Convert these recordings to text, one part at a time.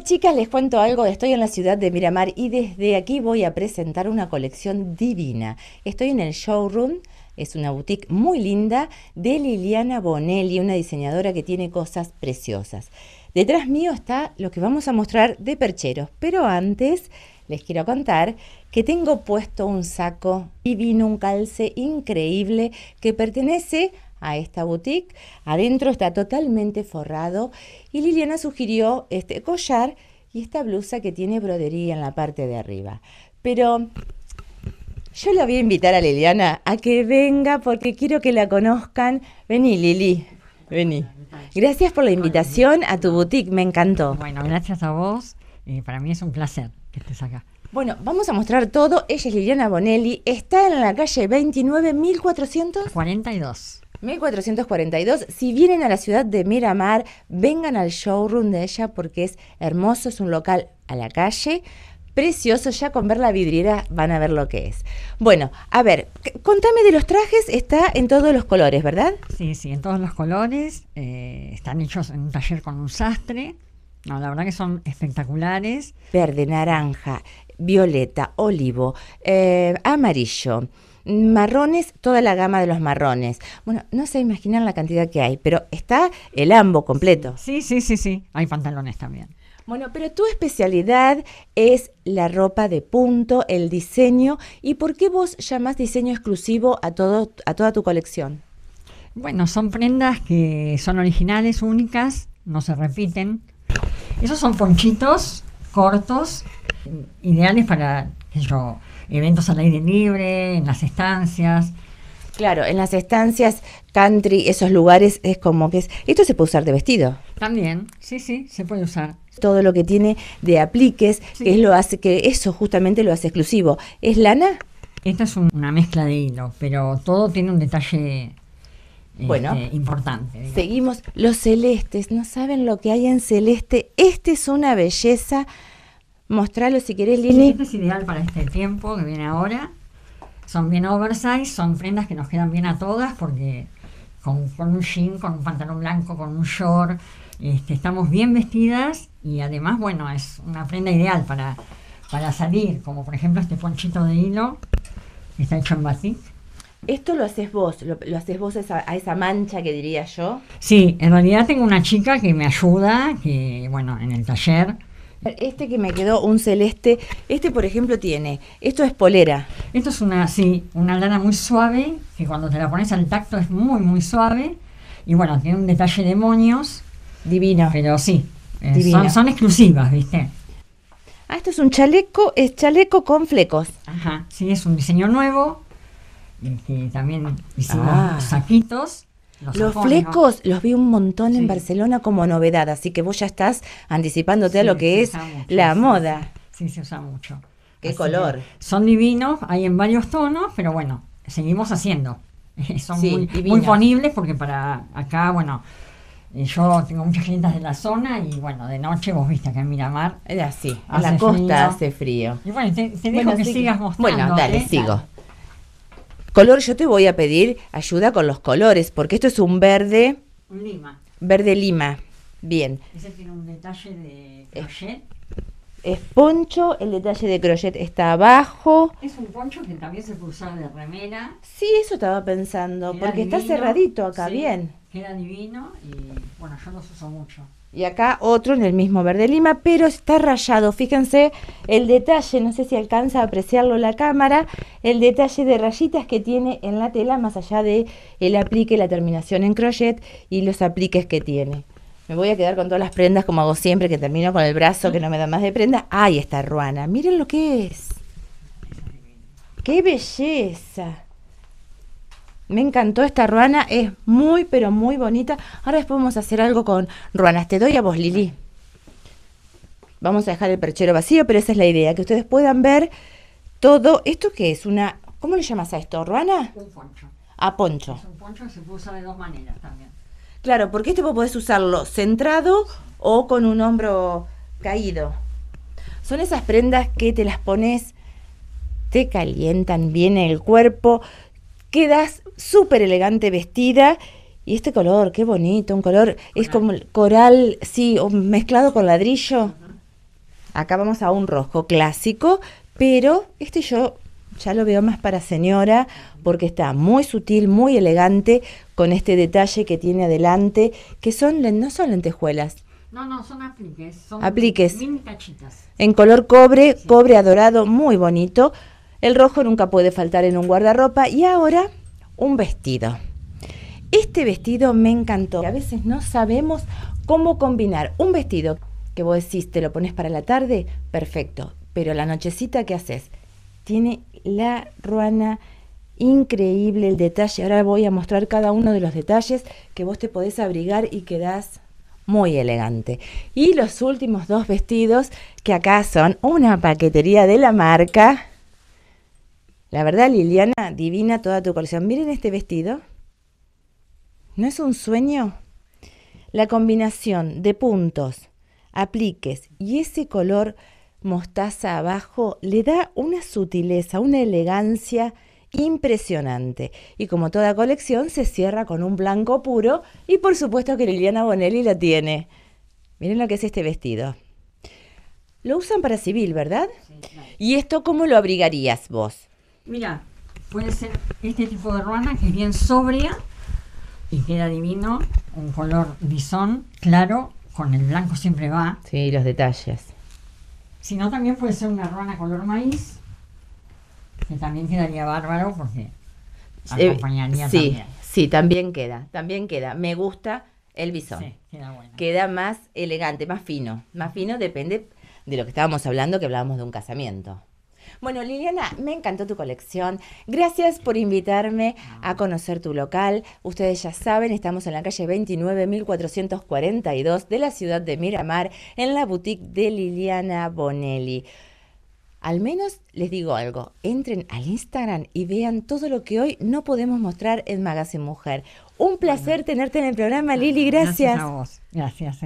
chicas, les cuento algo. Estoy en la ciudad de Miramar y desde aquí voy a presentar una colección divina. Estoy en el showroom, es una boutique muy linda de Liliana Bonelli, una diseñadora que tiene cosas preciosas. Detrás mío está lo que vamos a mostrar de percheros, pero antes les quiero contar que tengo puesto un saco divino, un calce increíble que pertenece a esta boutique. Adentro está totalmente forrado y Liliana sugirió este collar y esta blusa que tiene brodería en la parte de arriba. Pero yo la voy a invitar a Liliana a que venga porque quiero que la conozcan. Vení, Lili, vení. Gracias por la invitación a tu boutique, me encantó. Bueno, gracias a vos. Para mí es un placer que estés acá. Bueno, vamos a mostrar todo. Ella es Liliana Bonelli, está en la calle 29, 1442. 1442. Si vienen a la ciudad de Miramar, vengan al showroom de ella porque es hermoso, es un local a la calle, precioso. Ya con ver la vidriera van a ver lo que es. Bueno, a ver, contame de los trajes. Está en todos los colores, ¿verdad? Sí, en todos los colores. Están hechos en un taller con un sastre. No, la verdad que son espectaculares. Verde, naranja, violeta, olivo, amarillo, marrones, toda la gama de los marrones. Bueno, no se imaginan la cantidad que hay, pero está el ambo completo. Sí. Hay pantalones también. Bueno, pero tu especialidad es la ropa de punto, el diseño. ¿Y por qué vos llamás diseño exclusivo a toda tu colección? Bueno, son prendas que son originales, únicas, no se repiten. Esos son ponchitos cortos, ideales para eventos al aire libre, en las estancias. Claro, en las estancias, country, esos lugares es como que es... Esto se puede usar de vestido. También, sí, se puede usar. Todo lo que tiene de apliques, sí, que eso justamente lo hace exclusivo. ¿Es lana? Esta es una mezcla de hilo, pero todo tiene un detalle importante. Digamos. Seguimos. Los celestes, no saben lo que hay en celeste. Este es una belleza. Mostralo si querés, Lili. Este es ideal para este tiempo que viene ahora. Son bien oversize, son prendas que nos quedan bien a todas porque con un jean, con un pantalón blanco, con un short, estamos bien vestidas y además, bueno, es una prenda ideal para salir, como por ejemplo este ponchito de hilo que está hecho en batik. ¿Esto lo haces vos? ¿Lo haces vos a esa mancha que diría yo? Sí, en realidad tengo una chica que me ayuda, en el taller. Este que me quedó un celeste, por ejemplo esto es polera. Esto es una lana muy suave, que cuando te la pones al tacto es muy muy suave, y bueno, tiene un detalle de moños. Divino. Pero sí, son exclusivas, ¿viste? Esto es un chaleco, es chaleco con flecos. Ajá, sí, es un diseño nuevo, que también hicimos saquitos. Los flecos los vi un montón en Barcelona como novedad, así que vos ya estás anticipándote a lo que es la moda. Sí, se usa mucho. ¿Qué color? Son divinos, hay en varios tonos, pero bueno, seguimos haciendo. Son muy ponibles porque para acá, yo tengo muchas clientas de la zona y de noche vos viste acá en Miramar. Es así, en la costa hace frío. Y te dejo que sigas mostrando. Bueno, dale, sigo. Color, yo te voy a pedir ayuda con los colores, porque esto es un verde... Un lima. Verde lima. Bien. Ese tiene un detalle de crochet. Es poncho, el detalle de crochet está abajo. Es un poncho que también se puede usar de remera. Sí, eso estaba pensando, porque divino, está cerradito acá, bien. Queda divino y yo los uso mucho. Y acá otro en el mismo verde lima, pero está rayado. Fíjense el detalle, no sé si alcanza a apreciarlo la cámara, el detalle de rayitas que tiene en la tela, más allá de el aplique, la terminación en crochet y los apliques que tiene. Me voy a quedar con todas las prendas como hago siempre, que termino con el brazo, que no me da más de prenda. ¡Ay, esta ruana! Miren lo que es. ¡Qué belleza! Me encantó esta ruana, es muy, pero muy bonita. Ahora después vamos a hacer algo con ruanas. Te doy a vos, Lili. Vamos a dejar el perchero vacío, pero esa es la idea, que ustedes puedan ver todo. ¿Esto qué es? ¿Cómo le llamas a esto? ¿Ruana? Un poncho. Poncho. Es un poncho que se puede usar de dos maneras también. Claro, porque vos podés usarlo centrado o con un hombro caído. Son esas prendas que te las pones, te calientan bien el cuerpo, quedas súper elegante vestida. Y este color, qué bonito, un color, es como el coral, sí, mezclado con ladrillo. Acá vamos a un rojo clásico, pero este yo ya lo veo más para señora, porque está muy sutil, muy elegante, con este detalle que tiene adelante, que no son lentejuelas. No, son apliques. Son Apliques. mini cachitas. En color cobre, cobre adorado, muy bonito. El rojo nunca puede faltar en un guardarropa. Y ahora, un vestido. Este vestido me encantó. A veces no sabemos cómo combinar un vestido que vos decís, te lo pones para la tarde, perfecto. Pero la nochecita, ¿qué haces? Tiene la ruana increíble, el detalle. Ahora voy a mostrar cada uno de los detalles que vos te podés abrigar y quedás muy elegante. Y los últimos dos vestidos, que acá son una paquetería de la marca. La verdad, Liliana, divina toda tu colección. Miren este vestido. ¿No es un sueño? La combinación de puntos, apliques y ese color mostaza abajo le da una sutileza, una elegancia impresionante. Y como toda colección se cierra con un blanco puro y por supuesto que Liliana Bonelli lo tiene. Miren lo que es este vestido. Lo usan para civil, ¿verdad? Sí, claro. ¿Y esto cómo lo abrigarías vos? Mira, puede ser este tipo de ruana que es bien sobria y queda divino, un color bisón claro, con el blanco siempre va. Sí, los detalles. Si no, también puede ser una ruana color maíz, que también quedaría bárbaro porque acompañaría sí, también. sí, también queda. Me gusta el bisón. Sí, queda bueno. Queda más elegante, más fino. Más fino depende de lo que estábamos hablando, que hablábamos de un casamiento. Bueno, Liliana, me encantó tu colección. Gracias por invitarme a conocer tu local. Ustedes ya saben, estamos en la calle 29, 1442 de la ciudad de Miramar, en la boutique de Liliana Bonelli. Al menos les digo algo, entren al Instagram y vean todo lo que hoy no podemos mostrar en Magazine Mujer. Un placer tenerte en el programa, Lili, gracias. Gracias a vos. Gracias,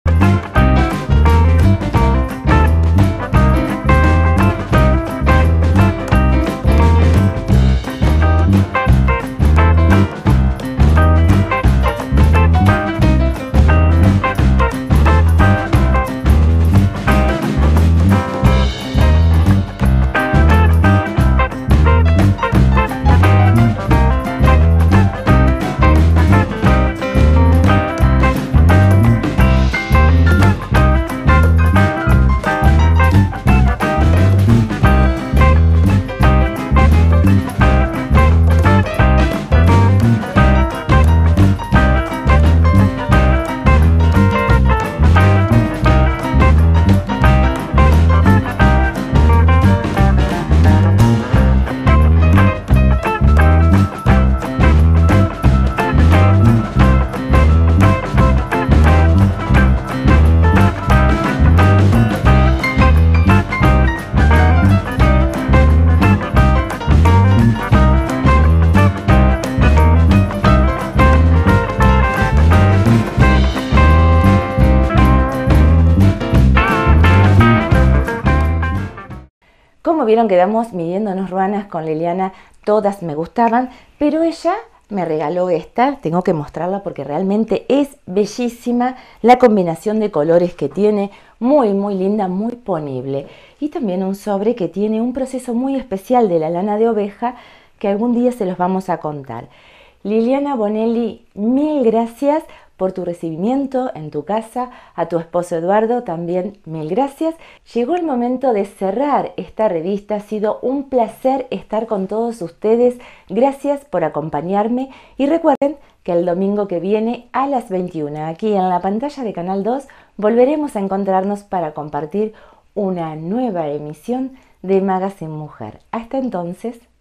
Como vieron, quedamos midiéndonos ruanas con Liliana, todas me gustaban, pero ella me regaló esta, tengo que mostrarla porque realmente es bellísima, la combinación de colores que tiene, muy linda, muy ponible. Y también un sobre que tiene un proceso muy especial de la lana de oveja que algún día se los vamos a contar. Liliana Bonelli, mil gracias por tu recibimiento en tu casa. A tu esposo Eduardo también mil gracias. Llegó el momento de cerrar esta revista. Ha sido un placer estar con todos ustedes. Gracias por acompañarme y recuerden que el domingo que viene a las 21 aquí en la pantalla de Canal 2 volveremos a encontrarnos para compartir una nueva emisión de Magazine Mujer. Hasta entonces.